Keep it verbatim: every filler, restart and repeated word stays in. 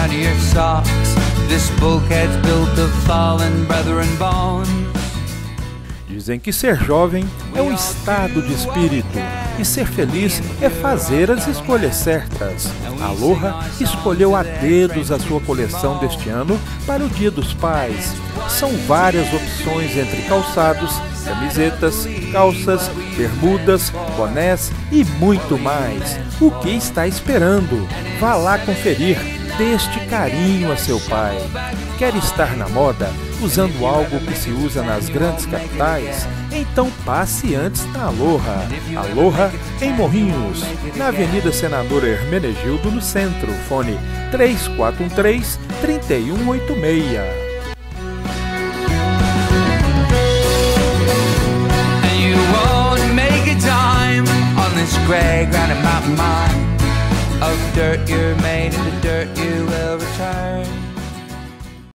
down to your socks. This bulkhead's built of fallen brethren bones. Dizem que ser jovem é um estado de espírito e ser feliz é fazer as escolhas certas. A Aloha escolheu a dedos a sua coleção deste ano para o Dia dos Pais. São várias opções entre calçados, camisetas, calças, bermudas, bonés e muito mais. O que está esperando? Vá lá conferir. Dê este carinho a seu pai. Quer estar na moda, usando algo que se usa nas grandes capitais? Então passe antes na Aloha. Aloha em Morrinhos, na Avenida Senador Hermenegildo, no centro. Fone três quatro um três, três um oito seis. Of dirt you're made, and the dirt you will return.